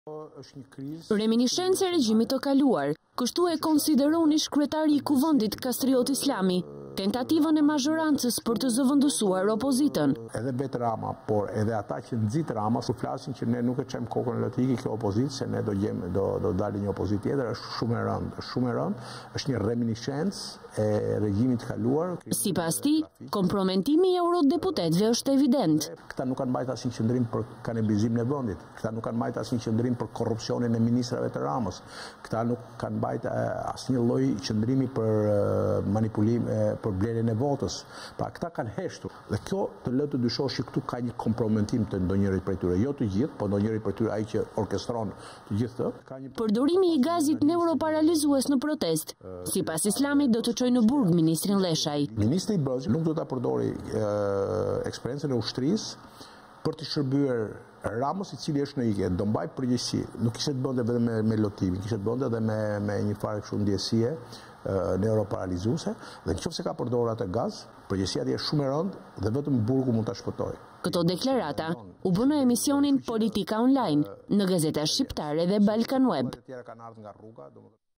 Reminiscenca e regjimit të kaluar, kështu e konsideroni kryetari I kuvendit Kastriot Islami, tentativën e mazhorancës për të zëvendësuar opozitën. Edhe Bet Rama, por edhe ata që nxit Rama, su flasin që ne nuk e çojmë kokën në lotriki kjo opozitë, se ne do dalë një opozitë tjetër, është shumë e rëndë, është një reminiscencë e regjimit kaluar. Sipas tij, komprometimi I eurodeputetëve është evident. Këta nuk kanë mbajtur asnjë qendrim për kanibalizimin e vendit. Këta nuk kanë mbajtur asnjë qendrim për korrupsionin e ministrave të Ramës. Këta nuk kanë mbajtur asnjë lloj qendrimi për manipulim, për blerjen e votës. Pra këta kanë heshtur. Dhe kjo të lë të dyshosh që këtu ka një komprometim të ndonjërit prej tyre, jo të gjithë, por ndonjëri prej tyre ai që orkestron të gjithë këtë. Përdorimi I gazit neuroparalizues në protest, sipas Islamit do të çojë në burg ministrin Leshaj. Ministri I Brezit nuk do ta përdori eksperiencën e ushtrisë për të shërbyer Ramos, I cili është në ikje, do mbaj përgjegjësi. Nuk kishte të bënte vetëm me lotimin, kishte të bënte edhe me një farë kështu ndjesie neuroparalizuese, dhe nëse ka përdorur atë gaz, përgjegjësia është shumë e rëndë dhe vetëm burgu mund ta shpëtojë. Këto deklarata u bën në emisionin Politika Online në Gazeta Shqiptare dhe Balkan Web.